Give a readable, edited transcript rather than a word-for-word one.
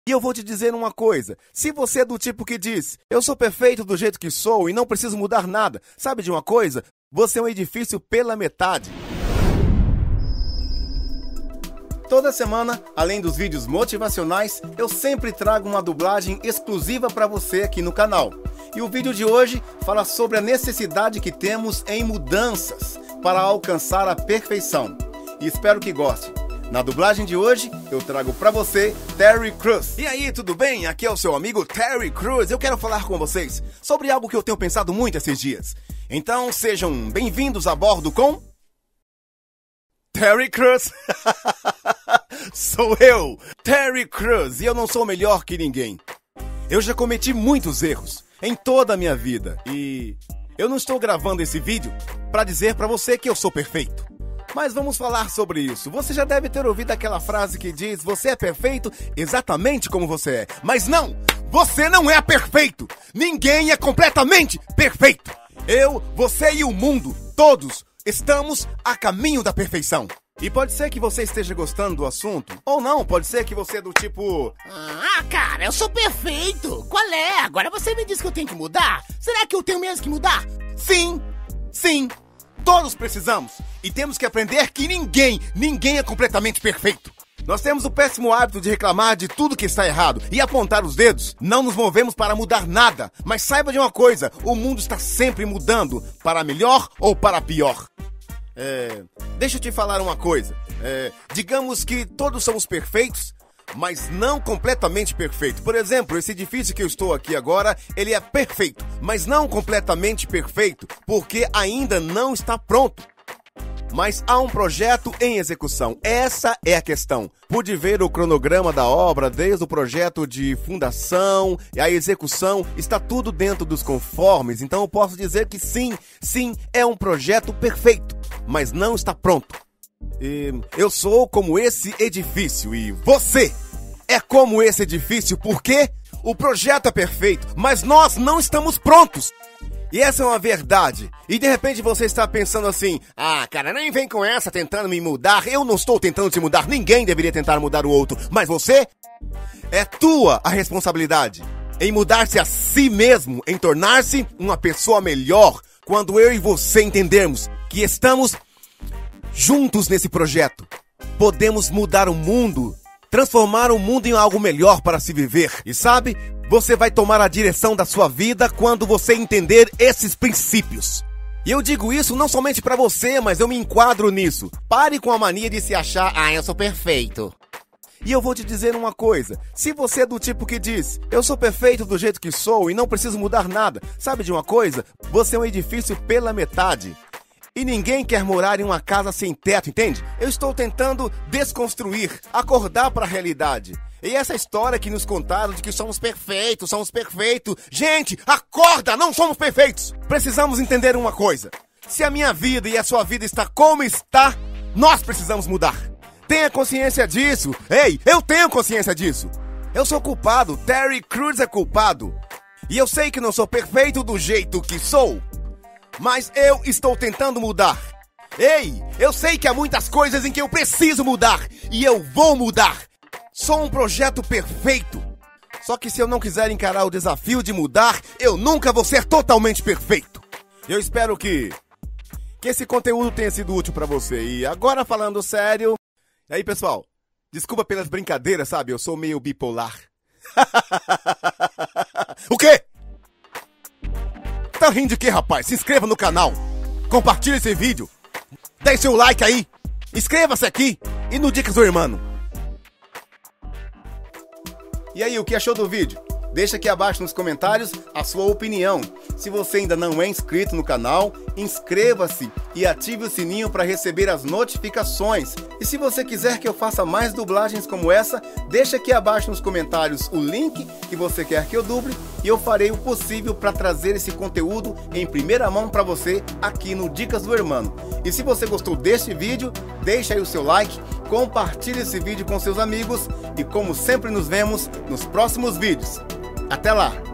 E eu vou te dizer uma coisa, se você é do tipo que diz, eu sou perfeito do jeito que sou e não preciso mudar nada, sabe de uma coisa? Você é um edifício pela metade. Toda semana, além dos vídeos motivacionais, eu sempre trago uma dublagem exclusiva para você aqui no canal. E o vídeo de hoje fala sobre a necessidade que temos em mudanças para alcançar a perfeição. E espero que goste. Na dublagem de hoje, eu trago pra você Terry Crews. E aí, tudo bem? Aqui é o seu amigo Terry Crews. Eu quero falar com vocês sobre algo que eu tenho pensado muito esses dias. Então, sejam bem-vindos a bordo com... Terry Crews. Sou eu, Terry Crews, e eu não sou melhor que ninguém. Eu já cometi muitos erros em toda a minha vida. E eu não estou gravando esse vídeo pra dizer pra você que eu sou perfeito. Mas vamos falar sobre isso. Você já deve ter ouvido aquela frase que diz: você é perfeito exatamente como você é. Mas não! Você não é perfeito! Ninguém é completamente perfeito! Eu, você e o mundo, todos, estamos a caminho da perfeição. E pode ser que você esteja gostando do assunto, ou não, pode ser que você é do tipo... cara, eu sou perfeito! Qual é? Agora você me diz que eu tenho que mudar? Será que eu tenho mesmo que mudar? Sim! Todos precisamos! E temos que aprender que ninguém é completamente perfeito. Nós temos o péssimo hábito de reclamar de tudo que está errado e apontar os dedos. Não nos movemos para mudar nada. Mas saiba de uma coisa, o mundo está sempre mudando, para melhor ou para pior. Deixa eu te falar uma coisa. Digamos que todos somos perfeitos, mas não completamente perfeito. Por exemplo, esse edifício que eu estou aqui agora, ele é perfeito, mas não completamente perfeito, porque ainda não está pronto. Mas há um projeto em execução. Essa é a questão. Pude ver o cronograma da obra, desde o projeto de fundação e a execução, está tudo dentro dos conformes. Então eu posso dizer que sim, é um projeto perfeito, mas não está pronto. Eu sou como esse edifício e você é como esse edifício porque o projeto é perfeito, mas nós não estamos prontos. E essa é uma verdade. E de repente você está pensando assim: cara, nem vem com essa tentando me mudar. Eu não estou tentando te mudar, ninguém deveria tentar mudar o outro. Mas você, é tua a responsabilidade em mudar-se a si mesmo, em tornar-se uma pessoa melhor. Quando eu e você entendermos que estamos juntos nesse projeto, podemos mudar o mundo, transformar o mundo em algo melhor para se viver. E sabe, você vai tomar a direção da sua vida quando você entender esses princípios. E eu digo isso não somente para você, mas eu me enquadro nisso. Pare com a mania de se achar, eu sou perfeito. E eu vou te dizer uma coisa, se você é do tipo que diz, eu sou perfeito do jeito que sou e não preciso mudar nada, sabe de uma coisa? Você é um edifício pela metade. E ninguém quer morar em uma casa sem teto, entende? Eu estou tentando desconstruir, acordar para a realidade. E essa história que nos contaram de que somos perfeitos. Gente, acorda, não somos perfeitos. Precisamos entender uma coisa. Se a minha vida e a sua vida está como está, nós precisamos mudar. Tenha consciência disso. Ei, eu tenho consciência disso. Eu sou culpado, Terry Crews é culpado. E eu sei que não sou perfeito do jeito que sou. Mas eu estou tentando mudar. Ei, eu sei que há muitas coisas em que eu preciso mudar. E eu vou mudar. Sou um projeto perfeito. Só que se eu não quiser encarar o desafio de mudar, eu nunca vou ser totalmente perfeito. Eu espero que esse conteúdo tenha sido útil pra você. E agora falando sério... E aí, pessoal, desculpa pelas brincadeiras, sabe? Eu sou meio bipolar. O quê? Tá rindo de quê, rapaz? Se inscreva no canal, compartilhe esse vídeo, dê seu like aí, inscreva-se aqui e no Dicas do Irmão. E aí, o que achou do vídeo? Deixa aqui abaixo nos comentários a sua opinião. Se você ainda não é inscrito no canal, inscreva-se e ative o sininho para receber as notificações. E se você quiser que eu faça mais dublagens como essa, deixa aqui abaixo nos comentários o link que você quer que eu duble e eu farei o possível para trazer esse conteúdo em primeira mão para você aqui no Dicas do Irmão. E se você gostou deste vídeo, deixa aí o seu like, compartilhe esse vídeo com seus amigos e como sempre nos vemos nos próximos vídeos. Até lá!